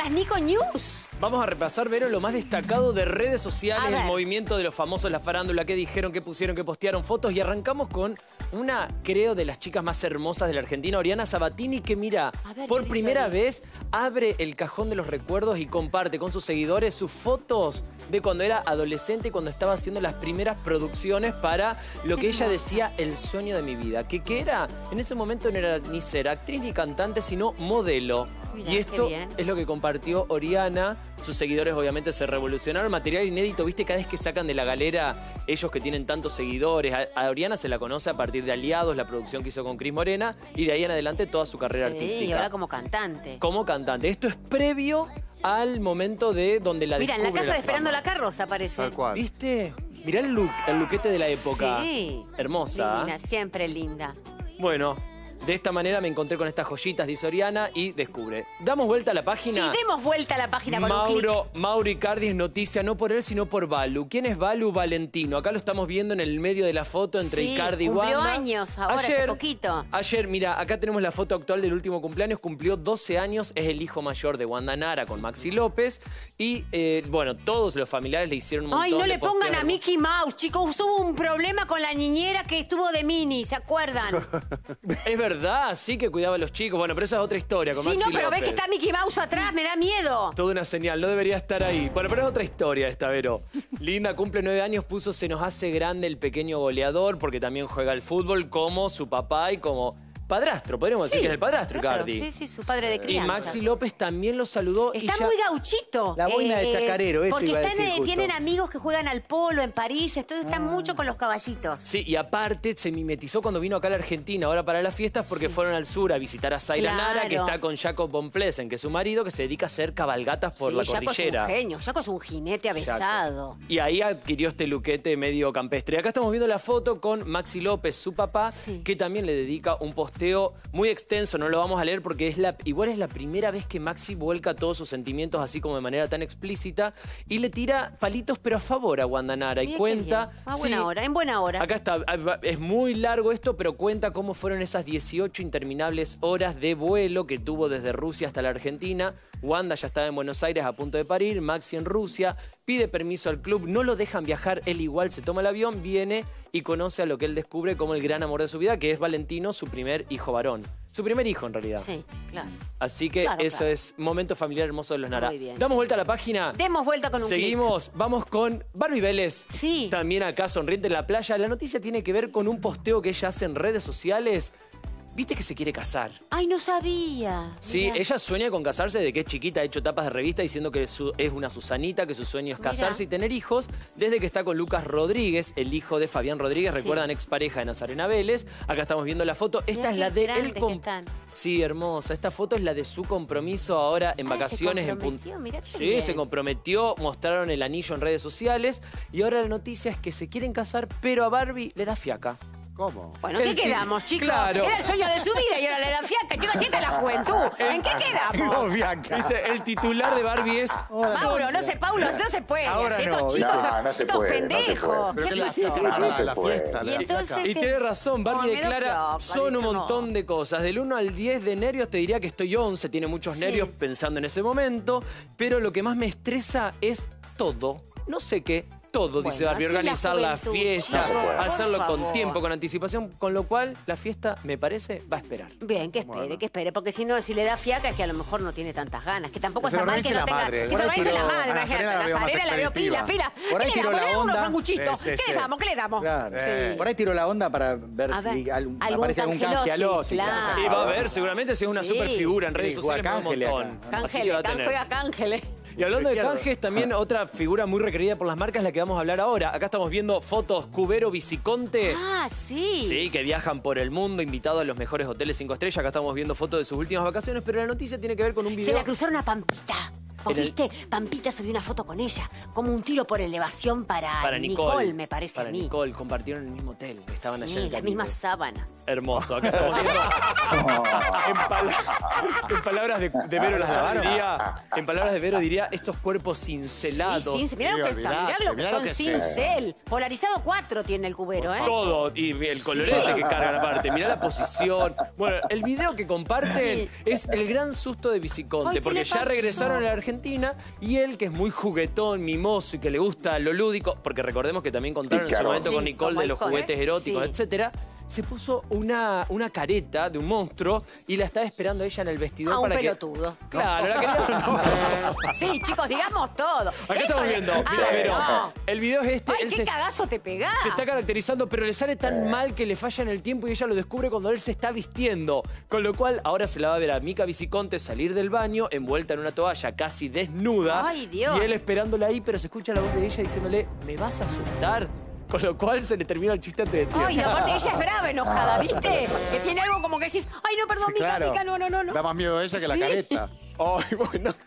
las Nico News. Vamos a repasar, Vero, lo más destacado de redes sociales, el movimiento de los famosos, la farándula, qué dijeron, qué pusieron, qué postearon fotos. Y arrancamos con una, creo, de las chicas más hermosas de la Argentina, Oriana Sabatini, que mira, por primera vez abre el cajón de los recuerdos y comparte con sus seguidores sus fotos de cuando era adolescente y cuando estaba haciendo las primeras producciones para lo que ella decía el sueño de mi vida. ¿Qué era? En ese momento no era ni ser actriz ni cantante, sino modelo. Mirá, y esto es lo que compartió Oriana. Sus seguidores obviamente se revolucionaron. Material inédito, viste, cada vez que sacan de la galera ellos que tienen tantos seguidores. A Oriana se la conoce a partir de Aliados, la producción que hizo con Cris Morena, y de ahí en adelante toda su carrera artística. Y ahora como cantante. Como cantante. Esto es previo al momento de donde la descubre. Mira, en la casa de Esperando fama. la Carroza aparece. Tal cual. ¿Viste? Mirá el look, el lookete de la época. Sí. Hermosa. Divina, siempre linda. Bueno, de esta manera me encontré con estas joyitas, dice Oriana, y descubre. Damos vuelta a la página. Sí, demos vuelta a la página con un clic. Mauro Icardi es noticia no por él, sino por Balu. ¿Quién es Balu? Valentino. Acá lo estamos viendo en el medio de la foto entre Icardi y Wanda. Cumplió años ahora, hace poquito. Ayer, mira, acá tenemos la foto actual del último cumpleaños. Cumplió 12 años, es el hijo mayor de Wanda Nara con Maxi López. Y, bueno, todos los familiares le hicieron un montón Ay, no de le pongan posteos. a Mickey Mouse, chicos. Hubo un problema con la niñera que estuvo de mini, ¿se acuerdan? Es verdad, sí que cuidaba a los chicos. Bueno, pero esa es otra historia con Sí, Maxi no, pero ves López. que está Mickey Mouse atrás, me da miedo. Toda una señal, no debería estar ahí. Bueno, pero es otra historia esta, Vero. Linda cumple 9 años, puso se nos hace grande el pequeño goleador porque también juega al fútbol como su papá y como padrastro. Podríamos decir que es el padrastro, claro, Icardi. Sí, su padre de Y crianza. Maxi López también lo saludó. Está y ya... muy gauchito. La boina de chacarero, eso porque iba a decir justo. tienen amigos que juegan al polo en París, entonces están mucho con los caballitos. Sí, y aparte se mimetizó cuando vino acá a la Argentina, ahora para las fiestas, porque fueron al sur a visitar a Zaira Nara, que está con Jacob von Plesen, que es su marido, que se dedica a hacer cabalgatas por la cordillera. Jaco es un genio, Jaco es un jinete avesado. Y ahí adquirió este luquete medio campestre. Y acá estamos viendo la foto con Maxi López, su papá, que también le dedica un posteo muy extenso, no lo vamos a leer porque igual es la primera vez que Maxi vuelca todos sus sentimientos así como de manera tan explícita y le tira palitos pero a favor a Wanda Nara y cuenta... En buena hora. Acá está, es muy largo esto, pero cuenta cómo fueron esas 18 interminables horas de vuelo que tuvo desde Rusia hasta la Argentina. Wanda ya estaba en Buenos Aires a punto de parir, Maxi en Rusia, pide permiso al club, no lo dejan viajar, él igual se toma el avión, viene y conoce a lo que él descubre como el gran amor de su vida, que es Valentino, su primer hijo varón. Su primer hijo, en realidad. Sí, claro. Así que eso es momento familiar hermoso de los Nara. Muy bien. Damos vuelta a la página. Demos vuelta con un Seguimos, vamos con Barbie Vélez. Sí. También acá sonriente en la playa. La noticia tiene que ver con un posteo que ella hace en redes sociales. ¿Viste que se quiere casar? Ay, no sabía. Sí, Mirá. ella sueña con casarse desde que es chiquita, ha hecho tapas de revista diciendo que es una Susanita, que su sueño es casarse y tener hijos, desde que está con Lucas Rodríguez, el hijo de Fabián Rodríguez, recuerdan, expareja de Nazarena Vélez. Acá estamos viendo la foto. Esta es la de él. Sí, hermosa. Esta foto es la de su compromiso ahora en vacaciones se en Punta. Sí, se comprometió, mostraron el anillo en redes sociales y ahora la noticia es que se quieren casar, pero a Barbie le da fiaca. ¿Cómo? Bueno, ¿qué quedamos, chicos? Claro. Era el sueño de su vida y ahora le dan fiaca. Chicos, esta es la juventud. ¿En qué quedamos? ¿Viste? El titular de Barbie es... Mauro, no se puede. Ahora Estos no, chicos no se estos puede, no se pendejos. puede. ¿Qué la pasó? fiesta, No se la puede. fiesta. Y entonces... Y tiene razón, Barbie declara, son un montón de cosas. Del 1 al 10 de nervios te diría que estoy 11, tiene muchos nervios pensando en ese momento, pero lo que más me estresa es todo. No sé qué. Todo, dice Barbie, así organizar la fiesta, hacerlo con favor. tiempo, con anticipación, con lo cual la fiesta, me parece, va a esperar. Bien, que espere, porque si no, si le da fiaca es que a lo mejor no tiene tantas ganas, que tampoco Que se está mal que no organice la tenga... madre. Que se Por ahí organice la tiró- madre, a imagínate, Nazarena la veo más Nazarena la veo expeditiva. pila. Por ahí ¿Qué tiró le la damos? onda. Unos sanguchitos. Sí, ¿Qué sí. le damos? ¿Qué le damos? Claro. Sí. Por ahí tiró la onda para ver A si ver, algún aparece algún cangelosi, canjealosi. claro. Y va a ver, seguramente si es una Sí. super figura en redes Sí, sociales, un Cángeles montón. acá. Así que va a Cángeles, tener. juega Cángeles. Y hablando de Izquierdo. canjes, también otra figura muy requerida por las marcas, la que vamos a hablar ahora. Acá estamos viendo fotos Cubero Viciconte. Ah, sí. Sí, que viajan por el mundo, invitados a los mejores hoteles 5 estrellas. Acá estamos viendo fotos de sus últimas vacaciones, pero la noticia tiene que ver con un video... Se la cruzaron a Pampita. ¿Vos viste? Pampita subió una foto con ella, como un tiro por elevación para Nicole, me parece a mí. Para Nicole, compartieron el mismo hotel. Estaban allá en el las mismas sábanas. Hermoso. Acá estamos viendo. En palabras de Vero Lozano diría, estos cuerpos cincelados. Sí, mirá lo que está, mirá lo que son cincel. Polarizado 4 tiene el cubero, ¿eh? Todo, y el colorete que cargan aparte. Mirá la posición. Bueno, el video que comparten es el gran susto de Viciconte, porque ya regresaron a la Argentina y él, que es muy juguetón, mimoso y que le gusta lo lúdico, porque recordemos que también contaron en su momento con Nicole de los juguetes eróticos, etcétera. Se puso una careta de un monstruo y la estaba esperando ella en el vestidor para un pelotudo. Claro, la quería... Sí, chicos, digamos todo. Acá estamos viendo, mira, Vero. El video es este. Ay, qué cagazo te pegás. Se está caracterizando, pero le sale tan mal que le falla en el tiempo y ella lo descubre cuando él se está vistiendo. Con lo cual, ahora se la va a ver a Mica Viciconte salir del baño, envuelta en una toalla, casi desnuda. Ay, Dios. Y él esperándola ahí, pero se escucha la voz de ella diciéndole, ¿me vas a asustar? Con lo cual se le termina el chiste antes de tiempo. Ay, aparte ella es brava, enojada, ¿viste? Que tiene algo como que decís, ay, no, perdón, Mica, no. Da más miedo ella que la careta. Ay, bueno.